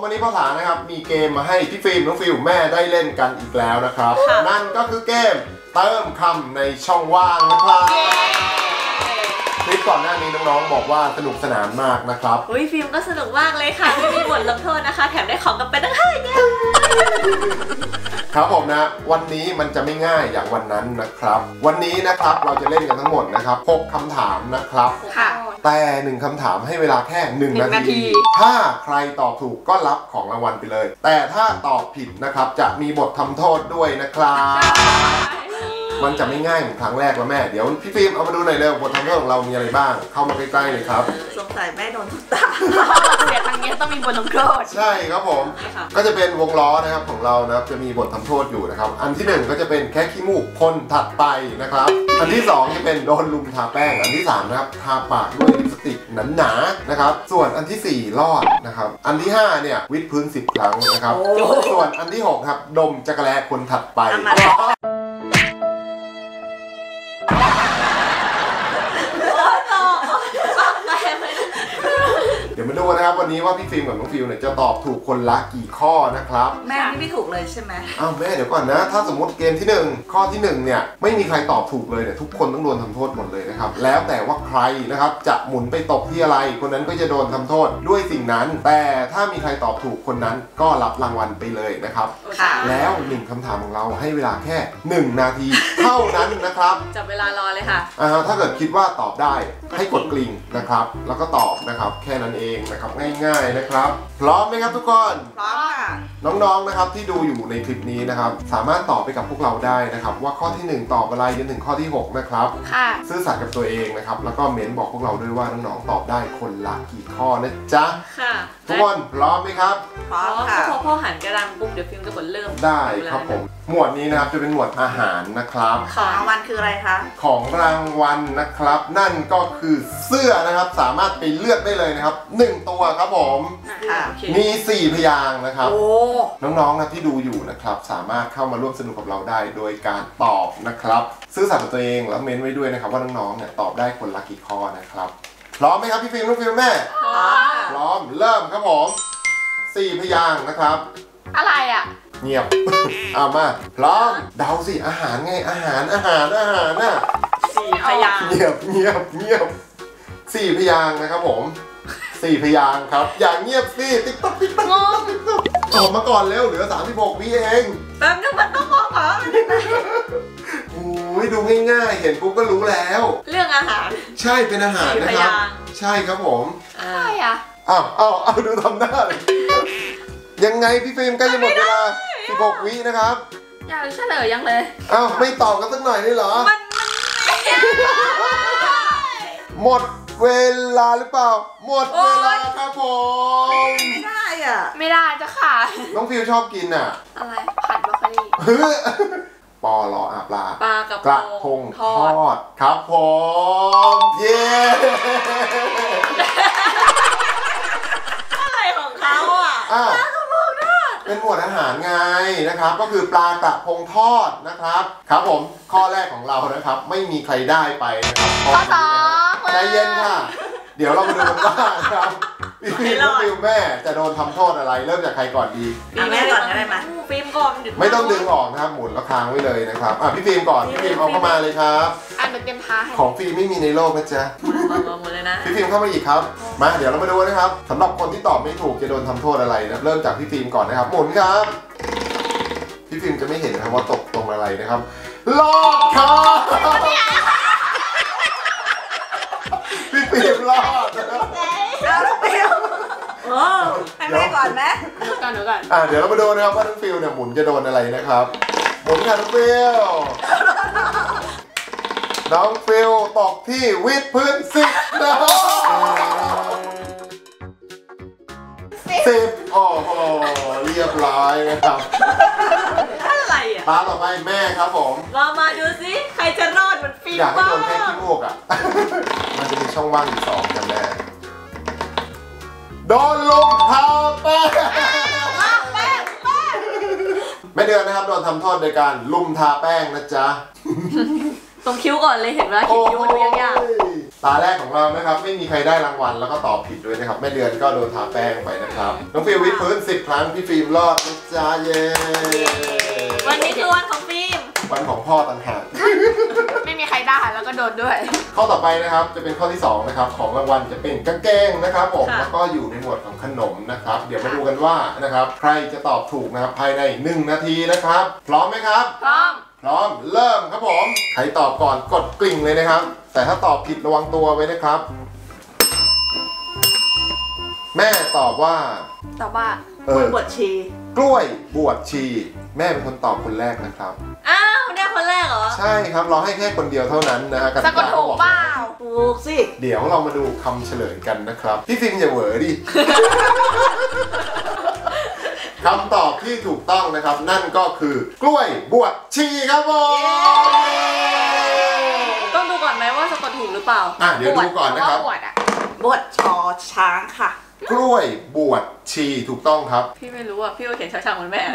วันนี้พ่อถานะครับมีเกมมาให้พี่ฟิล์มน้องฟิลแม่ได้เล่นกันอีกแล้วนะครับนั่นก็คือเกมเติมคำในช่องว่างนะครับคลิปก่อนหน้านี้น้องๆบอกว่าสนุกสนานมากนะครับฟิล์มก็สนุกมากเลยค่ะไม่มีบทลงโทษนะคะแถมได้ของกันไปตั้ง5อย่างครับผมนะวันนี้มันจะไม่ง่ายอย่างวันนั้นนะครับวันนี้นะครับเราจะเล่นกันทั้งหมดนะครับ6คำถามนะครับแต่1คำถามให้เวลาแค่1นาทีถ้าใครตอบถูกก็รับของรางวัลไปเลยแต่ถ้าตอบผิดนะครับจะมีบททำโทษด้วยนะครับมันจะไม่ง่ายเหมือนครั้งแรกแล้วแม่เดี๋ยวพี่ฟิล์มเอามาดูหน่อยเร็วบททำโทษของเรามีอะไรบ้างเข้ามาใกล้ๆเลยครับสงสัยแม่โดนทุกตาเสียทางนี้ต้องมีบทลงโทษใช่ครับผมก็จะเป็นวงล้อนะครับของเรานะครับจะมีบททำโทษอยู่นะครับอันที่1ก็จะเป็นแค่ขี้มูกคนถัดไปนะครับอันที่2จะเป็นโดนลุมทาแป้งอันที่3นะครับทาปากด้วยลิปสติกหนาๆนะครับส่วนอันที่4รอดนะครับอันที่5เนี่ยวิดพื้น10ครั้งนะครับส่วนอันที่6ครับดมจักรแลคนถัดไปเดี๋ยวมาดูนะครับวันนี้ว่าพี่ฟิล์มกับน้องฟิลเนี่ยจะตอบถูกคนละกี่ข้อนะครับแม่นี่ไม่ถูกเลยใช่ไหมอ้าวแม่เดี๋ยวก่อนนะถ้าสมมติเกมที่1ข้อที่1เนี่ยไม่มีใครตอบถูกเลยเนี่ยทุกคนต้องโดนทำโทษหมดเลยนะครับแล้วแต่ว่าใครนะครับจะหมุนไปตกที่อะไรคนนั้นก็จะโดนทำโทษด้วยสิ่งนั้นแต่ถ้ามีใครตอบถูกคนนั้นก็รับรางวัลไปเลยนะครับแล้ว1คำถามของเราให้เวลาแค่1นาทีเท่านั้นนะครับจับเวลารอเลยค่ะถ้าเกิดคิดว่าตอบได้ให้กดกริ่งนะครับแล้วก็ตอบนะครับแค่นั้นเองนะครับง่ายๆนะครับพร้อมไหมครับทุกคนพร้อมค่ะน้องๆนะครับที่ดูอยู่ในคลิปนี้นะครับสามารถตอบไปกับพวกเราได้นะครับว่าข้อที่1ตอบอะไรจนถึงข้อที่6นะครับซื่อสัตย์กับตัวเองนะครับแล้วก็เม้นบอกพวกเราด้วยว่าน้องๆตอบได้คนละกี่ข้อนะจ๊ะทุกคนพร้อมไหมครับพร้อมค่ะพอพ่อหันกระดังปุ๊บเดี๋ยวฟิล์มจะกดเริ่มได้ครับผมหมวดนี้นะครับจะเป็นหมวดอาหารนะครับของรางวัลคืออะไรคะของรางวัลนะครับนั่นก็คือเสื้อนะครับสามารถไปเลือกได้เลยนะครับ1ตัวครับผมมี4พยางค์นะครับน้องๆนะที่ดูอยู่นะครับสามารถเข้ามาร่วมสนุกกับเราได้โดยการตอบนะครับซื่อสัตย์กับตัวเองแล้วเม้นไว้ด้วยนะครับว่าน้องๆเนี่ยตอบได้คนละกี่ข้อนะครับพร้อมไหมครับพี่ฟิล์มน้องฟิล์มแม่พร้อมเริ่มครับผม4พยางค์นะครับอะไรอ่ะเงียบเอามาพร้อมเดาสิอาหารไงอาหารน่ะ 4พยางค์เงียบ4พยางค์นะครับผม4พยางค์ครับอย่างเงียบสิติ๊กต๊อกตอบมาก่อนเร็วเหลือ36วิเองแป๊บนึงมันต้องมองก่อนโอ้ยดูง่ายๆเห็นปุ๊บก็รู้แล้วเรื่องอาหารใช่เป็นอาหารนะครับใช่ครับผมอะไรอ่ะเอาดูทำหน้าเลยยังไงพี่ฟิล์มใกล้จะหมดเวลา16วินะครับอยากเฉลยยังเลยไม่ตอบกันสักหน่อยได้เหรอหมดเวลาหรือเปล่าหมดเวลาครับผมไม่ได้อ่ะไม่ได้จะค่ะน้องฟิวชอบกินอะไรผัดบรอกโคลีปอรอปลากระพงทอดครับผมเย้อะไรของเขาเป็นหมวดอาหารไงนะครับก็คือปลากระพงทอดนะครับครับผมข้อแรกของเรานะครับไม่มีใครได้ไปนะครับข้อ2 ใจเย็นค่ะเดี๋ยวเรามาดูกันว่าครับพี่ฟิล์มกับฟิล์มแม่จะโดนทำโทษอะไรเริ่มจากใครก่อนดีแม่ก่อนก็ได้ไหมฟิล์มก่อนไม่ต้องดึงออกนะครับหมุนแล้วค้างไว้เลยนะครับพี่ฟิล์มก่อนพี่ฟิล์มเอาเข้ามาเลยครับเป็นเกมท้าของฟิล์มไม่มีในโลกนะจ๊ะหมดเลยนะพี่ฟิล์มเข้ามาอีกครับมาเดี๋ยวเรามาดูนะครับสำหรับคนที่ตอบไม่ถูกจะโดนทำโทษอะไรนะเริ่มจากพี่ฟิล์มก่อนนะครับหมุนครับพี่ฟิล์มจะไม่เห็นนะครับว่าตกตรงอะไรนะครับรอดครับพี่ฟิล์มรอดเอาลูกฟิลให้แม่ก่อนไหมเดี๋ยวก่อนเดี๋ยวเรามาดูนะครับว่าน้องฟิลเนี่ยหมุนจะโดนอะไรนะครับหมุนค่ะน้องฟิลน้องฟิลตกที่วิดพื้น10นะครับ10โอ้โหเรียบร้อยนะครับอะไรตาต่อไปแม่ครับผมมาดูสิใครจะรอดเหมือนฟิล์มอยากให้โดนแค่ขี้มูกมันจะมีช่องว่างอยู่2กันแม่โดนลงทาแป้งแม่เดือนนะครับโดนทำโทษโดยการลุมทาแป้งนะจ๊ะตรงคิ้วก่อนเลยเห็นไหมคิ้วมันดูยากตตาแรกของเรานะครับไม่มีใครได้รางวัลแล้วก็ตอบผิดด้วยนะครับแม่เดือนก็โดนทาแป้งไปนะครับน้องฟิล์มวิดพื้น10 ครั้งพี่ฟิล์มรอดนะจ๊ะเย้วันนี้คือวันของฟิล์มวันของพ่อต่างหากไม่มีใครได้แล้วก็โดนด้วยข้อต่อไปนะครับจะเป็นข้อที่2นะครับของรางวัลจะเป็นกางเกงนะครับผมแล้วก็อยู่ในหมวดของขนมนะครับเดี๋ยวมาดูกันว่านะครับใครจะตอบถูกนะครับภายใน1 นาทีนะครับพร้อมไหมครับพร้อมเริ่มครับผมใครตอบก่อนกดกริ่งเลยนะครับแต่ถ้าตอบผิดระวังตัวไว้นะครับแม่ตอบว่ากล้วยบวชชีกล้วยบวชชีแม่เป็นคนตอบคนแรกนะครับอ้าวได้คนแรกเหรอใช่ครับเราให้แค่คนเดียวเท่านั้นนะฮะกติกาบอกว่าถูกสิเดี๋ยวเรามาดูคำเฉลยกันนะครับพี่ฟิล์มอย่าเหวอดิ คำตอบที่ถูกต้องนะครับนั่นก็คือกล้วยบวชชีครับผมต้องดูก่อนไหมว่าสะกดถูกหรือเปล่าเดี๋ยวดูก่อนนะครับบวชชอช้างค่ะกล้วยบวชชีถูกต้องครับพี่ไม่รู้อ่ะพี่ก็เขียนช้างๆเหมือนแม่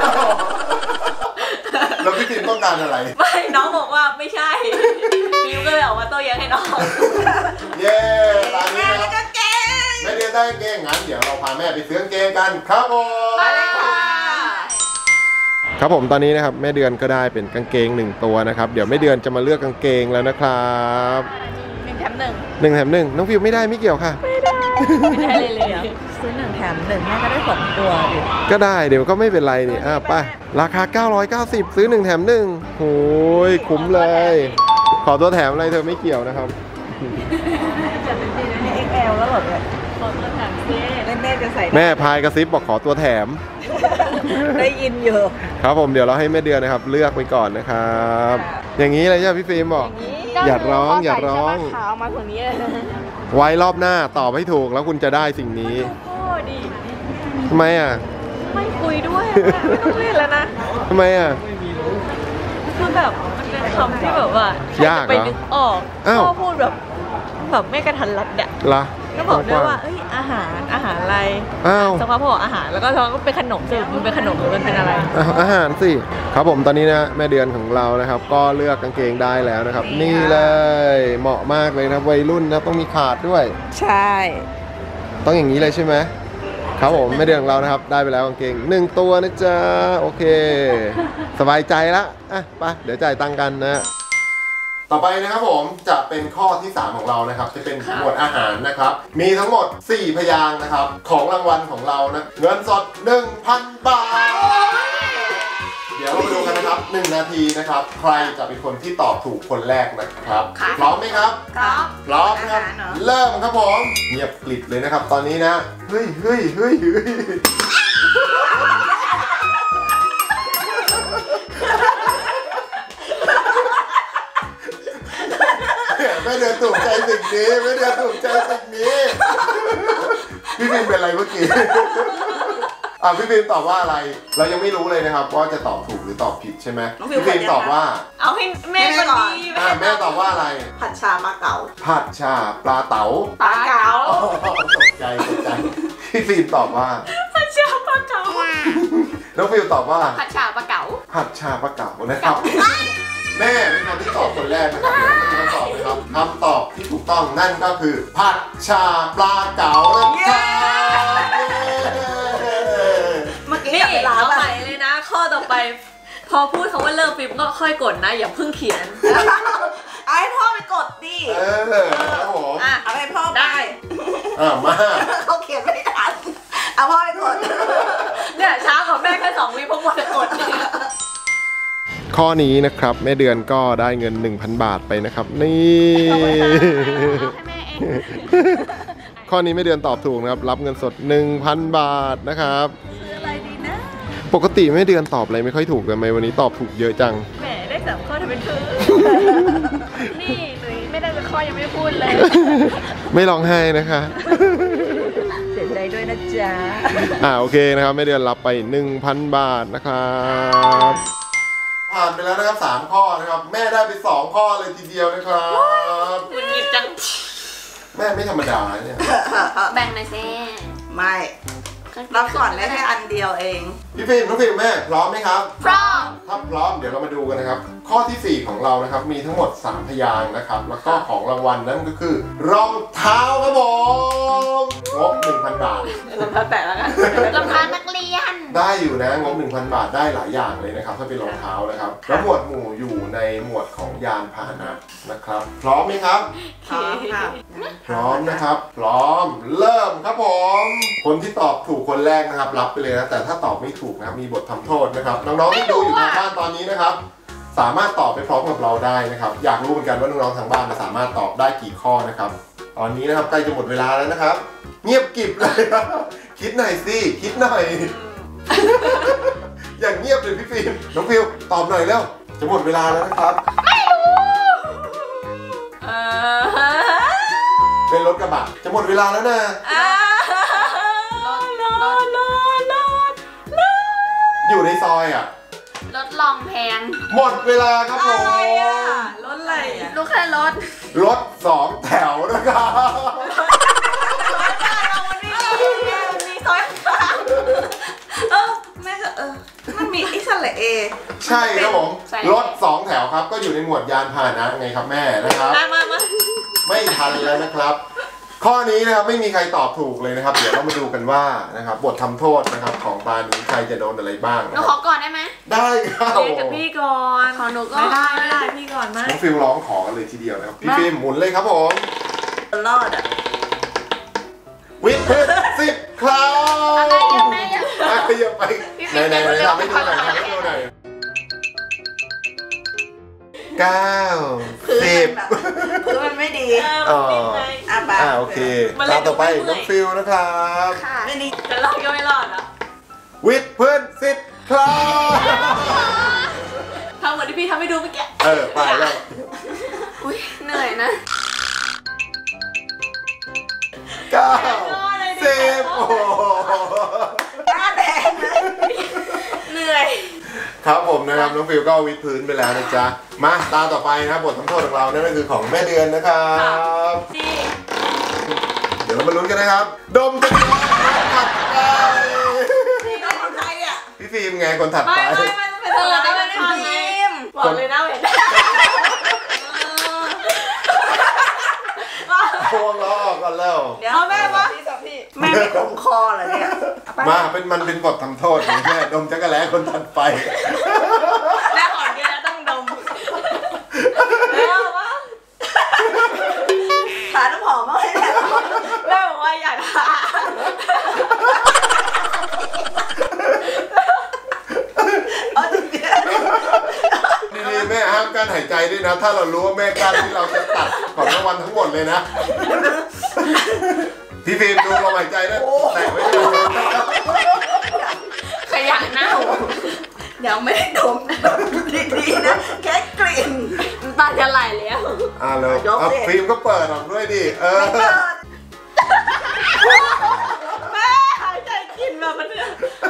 แล้วพี่ฟิล์มต้องการอะไรไม่น้องบอกว่าไม่ใช่ฟิล์มก็เลยออกมาโต้แย้งให้น้องเย้ตอนนี้ครับแม่เดือนได้กางเกงงั้นเดี๋ยวเราพาแม่ไปซื้อกางเกงกันครับผมไปเลยค่ะครับผมตอนนี้นะครับแม่เดือนก็ได้เป็นกางเกง1 ตัวนะครับเดี๋ยวแม่เดือนจะมาเลือกกางเกงแล้วนะครับ 1 แถม 1 1 แถม 1น้องฟิวไม่ได้ไม่เกี่ยวค่ะไม่ได้เลยซื้อ1 แถม 1แม่ก็ได้2 ตัวดิก็ได้เดี๋ยวก็ไม่เป็นไรนี่ไปราคา990ซื้อ1 แถม 1โอ้ยคุ้มเลยขอตัวแถมอะไรเธอไม่เกี่ยวนะครับจะเป็นจริงให้ XL แล้วหรอเนี่ยขอตัวแถมซิแม่จะใส่แม่พายกระซิบบอกขอตัวแถมได้ยินอยู่ครับผมเดี๋ยวเราให้แม่เดือนนะครับเลือกไปก่อนนะครับอย่างนี้เลยใช่ไหมพี่ฟิล์มบอกอย่าร้องอย่าร้องขาวมาตรงนี้ไว้รอบหน้าตอบให้ถูกแล้วคุณจะได้สิ่งนี้ทำไมไม่คุยด้วยไม่ต้องเล่นแล้วนะทำไมคือแบบมันเป็นคำที่แบบว่ายากไปนึกออกพ่อพูดแบบไม่กระทันรัดเนี่ยก็บอกด้วยว่าอาหารอะไรสักพักพออาหารแล้วก็เป็นขนมซึ่งมันเป็นขนมหรือมันเป็นอะไรอาหารสิครับผมตอนนี้นะแม่เดือนของเรานะครับก็เลือกกางเกงได้แล้วนะครับนี่เลยเหมาะมากเลยนะวัยรุ่นนะต้องมีขาดด้วยใช่ต้องอย่างนี้เลยใช่ไหมครับผมแม่เดือนของเรานะครับได้ไปแล้วกางเกง1 ตัวนะจ๊ะโอเคสบายใจละไปเดี๋ยวจ่ายตังค์กันนะต่อไปนะครับผมจะเป็นข้อที่3ของเรานะครับจะเป็นหมวดอาหารนะครับมีทั้งหมด4 พยางค์นะครับของรางวัลของเรานะเงินสด 1,000 บาทเดี๋ยวเราไปดูกันนะครับ1 นาทีนะครับใครจะเป็นคนที่ตอบถูกคนแรกนะครับพร้อมไหมครับพร้อมครับเริ่มครับผมเงียบกริบเลยนะครับตอนนี้นะเฮ้ยไม่เดือดถูกใจสิ่งนี้ไม่เดือดถูกใจสิ่งนี้พี่ฟิล์มเป็นอะไรเมื่อกี้พี่ฟิล์มตอบว่าอะไรเรายังไม่รู้เลยนะครับว่าจะตอบถูกหรือตอบผิดใช่ไหมพี่ฟิล์มตอบว่าเอาให้แม่ก่อนแม่ตอบว่าอะไรผัดชาปลาเก๋าผัดชาปลาเต๋าปลาเก๋าตกใจพี่ฟิล์มตอบว่าผัดชาปลาเก๋าน้องฟิล์มตอบว่าผัดชาปลาเก๋าผัดชาปลาเก๋านะครับแม่เป็นคนที่ตอบคนแรกนะครับเดี๋ยวมาตอบนะครับคำตอบที่ถูกต้องนั่นก็คือผัดชาปลาเก๋านะครับเมื่อกี้อยากไปล้างใหม่เลยนะข้อต่อไปพอพูดคำว่าเริ่มฟิล์มก็ค่อยกดนะอย่าเพิ่งเขียนไอ้พ่อไปกดดิครับผมเอาให้พ่อได้มาเขาเขียนไม่ทันเอาพ่อไปกดเนี่ยช้ากว่าแม่แค่2 วิเพราะว่าจะกดข้อนี้นะครับแม่เดือนก็ได้เงิน 1,000 บาทไปนะครับนี่ข้อนี้แม่เดือนตอบถูกนะครับรับเงินสด 1,000 บาทนะครับซื้ออะไรดีนะปกติแม่เดือนตอบอะไรไม่ค่อยถูกแต่ทำไมวันนี้ตอบถูกเยอะจังแหมได้3 ข้อทำเป็นพื้นนี่หนูไม่ได้สักข้อยังไม่พูดเลยไม่ร้องไห้นะคะเสียใจด้วยนะจ๊ะโอเคนะครับแม่เดือนรับไป 1,000 บาทนะครับผ่านไปแล้วนะครับ3 ข้อนะครับแม่ได้ไป2 ข้อเลยทีเดียวนะครับคุณหยิบจังแม่ไม่ธรรมดาเนี่ยแบ่งหน่อยสิไม่ขเราก่อนได้แค่อันเดียวเองพี่ฟิล์มน้องฟิล์มแม่พร้อมไหมครับพร้อมถ้าพร้อมเดี๋ยวเรามาดูกันนะครับ ข้อที่ 4 ของเรานะครับมีทั้งหมด 3 พยางค์นะครับแล้วก็ของรางวัลนั่นก็คือรองเท้าครับผมงบ 1,000 บาทรองเท้าแตะแล้วกันรองเท้านักเรียนได้อยู่นะงบ 1,000 บาทได้หลายอย่างเลยนะครับถ้าเป็นรองเท้านะครับแล้วหมวดหมู่อยู่ในหมวดของยานพาหนะนะครับพร้อมไหมครับพร้อมค่ะพร้อมนะครับพร้อมเริ่มครับผมคนที่ตอบถูกคนแรกนะครับรับไปเลยนะแต่ถ้าตอบไม่ถูกนะครับมีบททำโทษนะครับน้องๆที่ดูอยู่ทางบ้านตอนนี้นะครับสามารถตอบไปพร้อมกับเราได้นะครับอยากรู้เหมือนกันว่าน้องๆทางบ้านสามารถตอบได้กี่ข้อนะครับตอนนี้นะครับใกล้จะหมดเวลาแล้วนะครับเงียบกริบเลยคิดหน่อยสิคิดหน่อยอย่างเงียบเลยพี่ฟิล์มน้องฟิวตอบหน่อยแล้วจะหมดเวลาแล้วนะครับเป็นรถกระบะจะหมดเวลาแล้วนะอยู่ในซอยอ่ะรถลองแพงหมดเวลาครับผมรถอะไรอ่ะลูกแค่รถ 2 แถวนะครับมันมีซอยแม่ก็มันมีอิสระเอใช่ครับผมรถ2 แถวครับก็อยู่ในหมวดยานพาหนะไงครับแม่นะครับไม่ทันแล้วนะครับข้อนี้นะครับไม่มีใครตอบถูกเลยนะครับเดี๋ยวเรามาดูกันว่านะครับบททำโทษนะครับของตานี้ใครจะโดนอะไรบ้างหนูขอก่อนได้ไหมได้ครับกับพี่ก่อนขอหนูก็ไม่ได้พี่ก่อนไหมน้องฟิลร้องขอกันเลยทีเดียวนะครับพี่ฟิล์มหมุนเลยครับผมรอดอ่ะวิทย์10 ครั้งอะไรยังไงเยอะไปไหนทำให้ดูหน่อยทำให้ดูหน่อย9 10 คือมันไม่ดีโอเคตามต่อไปน้องฟิลนะครับไม่นี่จะรอดก็ไม่รอดอ่ะวิทย์เพื่อน10 ครั้งทำเหมือนที่พี่ทำให้ดูเมื่อกี้ไปแล้วอุ้ยเหนื่อยนะ 9 10โอ้หน้าแดงเลยเหนื่อยครับผมนะครับน้องฟิลก็วิดพื้นไปแล้วนะจ๊ะมาตาต่อไปนะครับบททำโทษของเรานั่นก็คือของแม่เดือนนะครับเดี๋ยวเรามาลุ้นกันนะครับดมจะถัดไปพี่ฟิล์มไงคนถัดไปไม่เป็นเธอได้เป็นฟิล์มบอกเลยนะเห็นพวงล้อก่อนแล้วเดี๋ยวแม่ปะแม่ไม่คงคอเหรอเนี่ยมันเป็นบททำโทษของแม่ดมจักรแล้คนถัดไปแม่อ่อนแกต้องดมทาน้ำหอมมากเลยแม่บอกว่าอยากทานี่แม่ห้ามกั้นหายใจด้วยนะถ้าเรารู้ว่าแม่กั้นที่เราจะตัดของรางวัลทั้งหมดเลยนะพี่ฟิล์มดูลมหายใจด้วยแต่ไม่ได้ขยันนะเดี๋ยวไม่ได้ดมนะดีๆนะแค่กลิ่นตาจะไหลแล้วเลยฟิล์มก็เปิดออกด้วยดิแม่หายใจกินแบบมันเนี่ย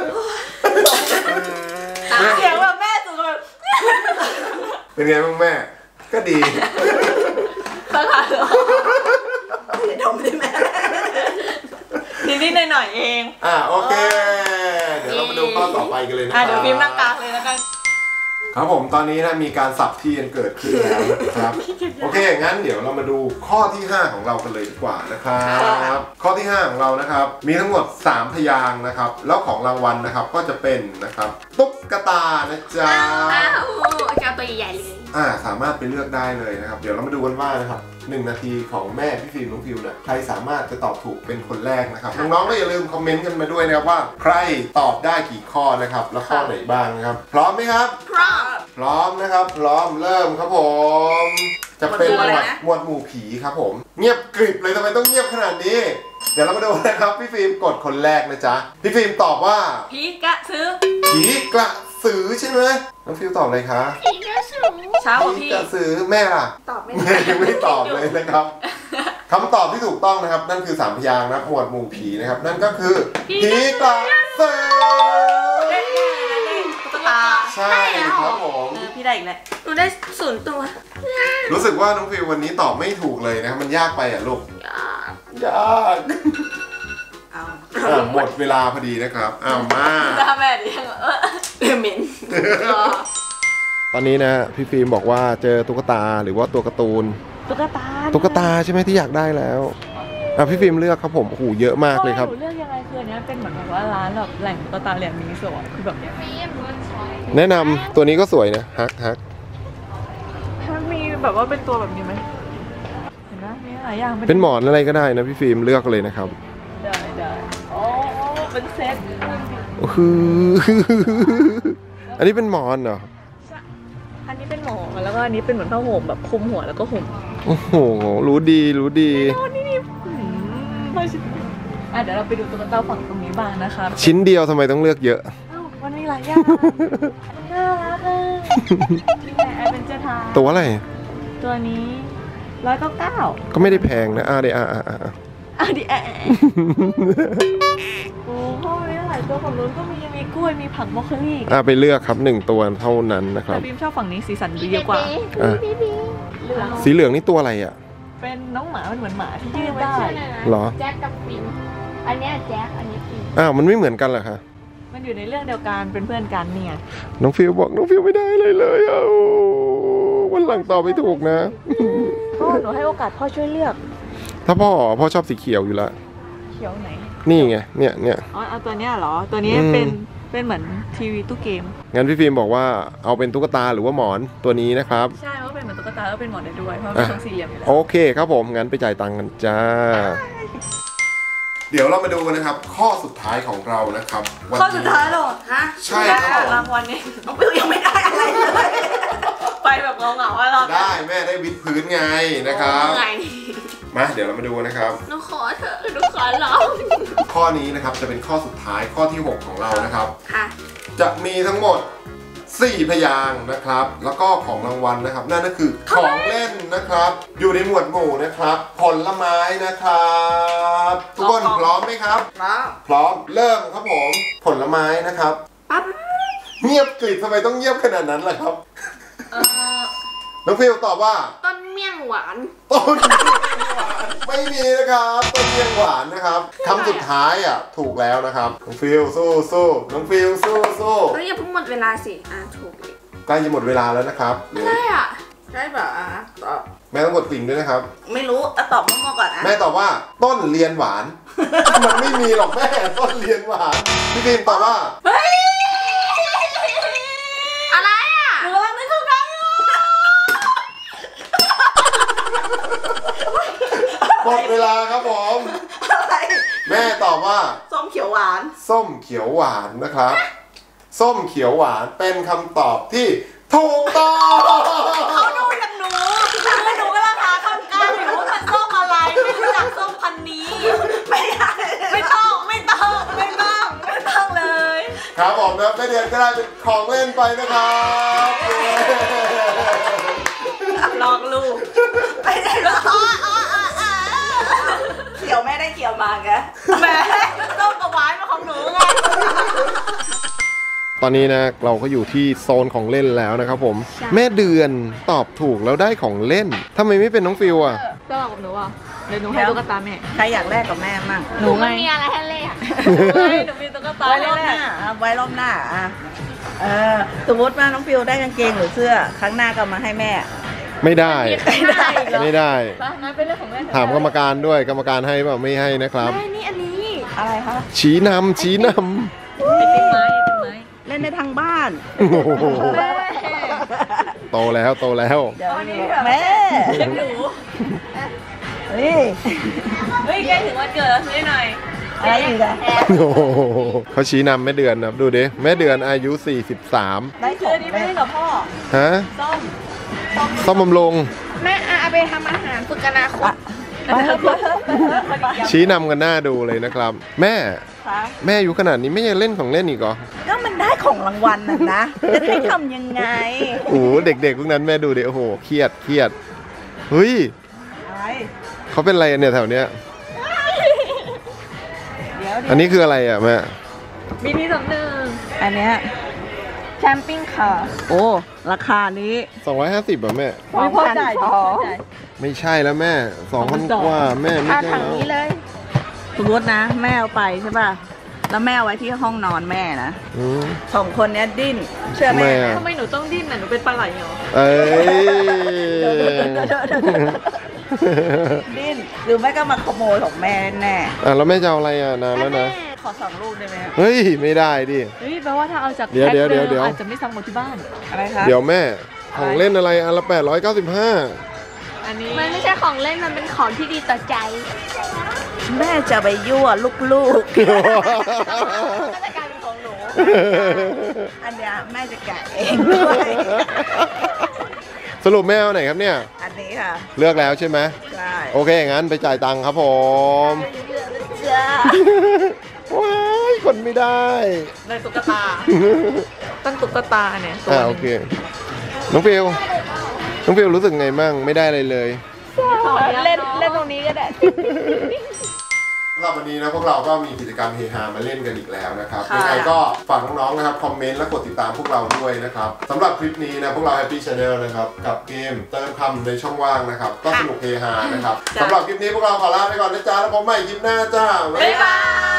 เสียงแบบแม่สุดแบบเป็นไงบ้างแม่ก็ดีสักหน่อยดมได้ไหมนิดๆหน่อยๆเองโอเคเดี๋ยวเรามาดูข้อต่อไปกันเลยนะครับเดี๋ยวพิมพ์หน้ากากเลยแล้วกันครับผมตอนนี้นะมีการสับที่กันเกิดขึ้นแล้วนะครับโอเคงั้นเดี๋ยวเรามาดูข้อที่ 5 ของเรากันเลยดีกว่านะครับข้อที่ 5 ของเรานะครับมีทั้งหมด3 พยางค์นะครับแล้วของรางวัลนะครับก็จะเป็นนะครับตุ๊กตานะจ๊ะจะเอาตัวใหญ่เลยสามารถไปเลือกได้เลยนะครับเดี๋ยวเรามาดูกันว่านะครับ1 นาทีของแม่พี่ฟิล์มน้องฟิวเนี่ยใครสามารถจะตอบถูกเป็นคนแรกนะครับน้องๆก็อย่าลืมคอมเมนต์กันมาด้วยนะครับว่าใครตอบได้กี่ข้อนะครับและข้อไหนบ้างนะครับพร้อมไหมครับพร้อมนะครับพร้อมเริ่มครับผมจะเป็นหมวดหมู่ผีครับผมเงียบกริบเลยทำไมต้องเงียบขนาดนี้เดี๋ยวเรามาดูนะครับพี่ฟิล์มกดคนแรกนะจ๊ะพี่ฟิล์มตอบว่าผีกระสือผีกระสือใช่ไหมน้องฟิวตอบอะไรคะผีกระสือเช้าผีกระสือแม่ล่ะตอบไม่ได้ยังไม่ตอบเลยนะครับคำตอบที่ถูกต้องนะครับนั่นคือ3 พยางค์นะหมวดหมู่ผีนะครับนั่นก็คือผีกระสือใช่ครับผมพี่ได้อีกแล้วหนูได้0 ตัวรู้สึกว่าน้องฟิววันนี้ตอบไม่ถูกเลยนะครับมันยากไปลูกยากหมดเวลาพอดีนะครับมาถ้าแม่ดิเหม็นตอนนี้นะพี่ฟิล์มบอกว่าเจอตุ๊กตาหรือว่าตัวการ์ตูนตุ๊กตาใช่ไหมที่อยากได้แล้วพี่ฟิล์มเลือกครับผมโอ้โหเยอะมากเลยครับเลือกยังไงคืออันนี้เป็นเหมือนแบบว่าร้านแบบแหล่งตุ๊กตาเหรียญมินิโซะคือแบบแนะนำตัวนี้ก็สวยนะฮักมีแบบว่าเป็นตัวแบบนี้ไหมเห็นไหมมีหลายอย่างเป็นหมอนอะไรก็ได้นะพี่ฟิล์มเลือกเลยนะครับได้โอ้เป็นเซตอันนี้เป็นหมอนเหรออันนี้เป็นหมอนแล้วก็อันนี้เป็นเหมือนผ้าห่มแบบคลุมหัวแล้วก็ห่มโอ้โหรู้ดีนี่เดี๋ยวเราไปดูตุ๊กตาฝั่งตรงนี้บ้างนะคะชิ้นเดียวทำไมต้องเลือกเยอะมันมีหลายอย่างน่ารักนี่ไงไอเป็นเจทาตัวอะไรตัวนี้199 ก็ไม่ได้แพงนะดิโอ้พ่อมีหลายตัวฝั่งนู้นก็มีกล้วยมีผักบรอกโคลี่ไปเลือกครับ1ตัวเท่านั้นนะครับแต่บีมชอบฝั่งนี้สีสันดีเยอะกว่าสีเหลืองนี่ตัวอะไรอ่ะเป็นน้องหมามันเหมือนหมาที่ยืดได้เหรอแจ็คกับฟิล์มอันนี้แจ็คอันนี้ฟิล์มมันไม่เหมือนกันเหรอคะมันอยู่ในเรื่องเดียวกันเป็นเพื่อนกันเนี่ยน้องฟิลบอกน้องฟิลไม่ได้เลยวันหลังตอบไม่ถูกนะพ่อหนูให้โอกาสพ่อช่วยเลือกถ้าพ่อชอบสีเขียวอยู่แล้วเขียวไหนนี่ไงเนี่ยเอาตัวเนี้ยเหรอตัวนี้เป็นเหมือนทีวีตู้เกมงั้นพี่ฟิล์มบอกว่าเอาเป็นตุ๊กตาหรือว่าหมอนตัวนี้นะครับใช่ว่าเป็นเหมือนตุ๊กตาแล้วเป็นหมอนได้ด้วยเพราะเป็นทรงสี่เหลี่ยมอยู่แล้วโอเคครับผมงั้นไปจ่ายตังค์กันจ้าเดี๋ยวเรามาดูกันนะครับข้อสุดท้ายของเรานะครับข้อสุดท้ายหรอฮะใช่ครับรางวัลนี้น้องฟิวยังไม่ได้อะไรเลยไปแบบเงาๆว่าเราได้แม่ได้วิดพื้นไงนะครับมาเดี๋ยวเรามาดูนะครับหนูขอเถอะหนูขอร้องข้อนี้นะครับจะเป็นข้อสุดท้ายข้อที่6ของเรานะครับจะมีทั้งหมด4พยางค์นะครับแล้วก็ของรางวัลนะครับนั่นก็คือของเล่นนะครับอยู่ในหมวดหมู่นะครับผลไม้นะครับทุกคนพร้อมไหมครับพร้อมเริ่มครับผมผลไม้นะครับเงียบกริบทำไมต้องเงียบขนาดนั้นล่ะครับน้องฟิลตอบว่าต้นเมี่ยงหวานต้นเมี่ยงหวานไม่มีนะครับต้นเมี่ยงหวานนะครับคำสุดท้ายถูกแล้วนะครับน้องฟิลสู้น้องฟิลสู้อย่าเพิ่งหมดเวลาสิถูกใกล้จะหมดเวลาแล้วนะครับอะไรได้แบบตอบแม่ต้องกดติ่งด้วยนะครับไม่รู้ตอบมั่วก่อนแม่ตอบว่าต้นเรียนหวานมันไม่มีหรอกแม่ต้นเรียนหวานพี่ฟิลตอบว่าอะไรหนูกำลังนึกถึงกันหมดเวลาครับผมแม่ตอบว่าส้มเขียวหวานส้มเขียวหวานนะครับส้มเขียวหวานเป็นคำตอบที่ถูกต้องเขาดูอย่างหนูกำลังหาคำกลางอยู่ว่ามันส้มอะไรไม่รู้จักส้มพันนี้ไม่ต้องเลยครับผมนะแม่เดือนก็ได้เป็นของเล่นไปนะครับลองลูกไปได้แล้วเขียวแม่ได้เขียวมาแกแม่ส้มกับหวานมาของหนูไงตอนนี้นะเราก็อยู่ที่โซนของเล่นแล้วนะครับผมแม่เดือนตอบถูกแล้วได้ของเล่นทำไมไม่เป็นน้องฟิวก็บอกกับหนูเดี๋ยวหนูให้ตุ๊กตาแม่ใครอยากแลกกับแม่มั่งหนูไม่มีอะไรให้แลกหนูมีตุ๊กตาไว้รอบหน้าสมมติว่าน้องฟิวได้กางเกงหรือเสื้อครั้งหน้าก็มาให้แม่ไม่ได้ถามกรรมการด้วยกรรมการให้เปล่าไม่ให้นะครับนี่อันนี้อะไรคะชี้นำเป็นไม้เล่นในทางบ้านโตแล้วเดี๋ยวแม่หนูแกถึงวันเกิดแล้วซื้อหน่อยอะไรอีกเขาชี้นำแม่เดือนนะดูดิแม่เดือนอายุ43 ได้ของนี้ไม่ได้กับพ่อฮะส้มบำรุงแม่เอาไปทำอาหารฝึกอนาคตชี้นำกันหน้าดูเลยนะครับแม่อายุขนาดนี้ไม่ยังเล่นของเล่นอีกเหรอก็มันได้ของรางวัลนะจะให้ทำยังไงโอ้เด็กๆพวกนั้นแม่ดูดิโอ้โหเครียดเฮ้ยเขาเป็นอะไรเนี่ยแถวเนี้ยอันนี้คืออะไรแม่มินิ21 อันเนี้ยแคมปิ้งคาร์โอ้ราคานี้ 250แม่พ่อจ่ายไม่ใช่แล้วแม่2,000 กว่าแม่ไม่ใช่แล้วถังนี้เลยสมมตินะแม่เอาไปใช่ป่ะแล้วแม่เอาไว้ที่ห้องนอนแม่นะสองคนเนี้ยดิ้นเชื่อแม่นะทำไมหนูต้องดิ้นน่ะหนูเป็นปลาไหลเหรอดิ้นหรือไม่ก็มาขโมยของแม่แน่แล้วแม่จะเอาอะไรนานแล้วนะขอ2 ลูกได้ไหมเฮ้ยไม่ได้ดิเฮ้ยแปลว่าถ้าเอาจากเดี๋ยวอาจจะไม่ซ้ำหมดที่บ้านอะไรคะเดี๋ยวแม่ของเล่นอะไรอันละ895 อันนี้มันไม่ใช่ของเล่นมันเป็นของที่ดีต่อใจแม่จะไปยั่วลูกๆก็จะกลายเป็นของหนูอันเนี้ยแม่จะแกะเองด้วยสรุปแม่เอาไหนครับเนี่ยอันนี้ค่ะเลือกแล้วใช่ไหมใช่โอเคงั้นไปจ่ายตังค์ครับผมว้ายคนไม่ได้ในตุ๊กตาตั้งตุ๊กตาเนี่ยโอเคน้องฟิวรู้สึกไงมั่งไม่ได้อะไรเลยเล่นตรงนี้ก็ได้สำหรับวันนี้นะพวกเราก็มีกิจกรรมเฮฮามาเล่นกันอีกแล้วนะครับยังไงก็ฝากน้องๆนะครับคอมเมนต์และกดติดตามพวกเราด้วยนะครับสำหรับคลิปนี้นะพวกเรา Happy Channel นะครับกับเกมเติมคำในช่องว่างนะครับก็สนุกเฮฮานะครับสำหรับคลิปนี้พวกเราขอลาไปก่อนนะจ๊ะแล้วพบใหม่คลิปหน้าจ้าบ๊ายบาย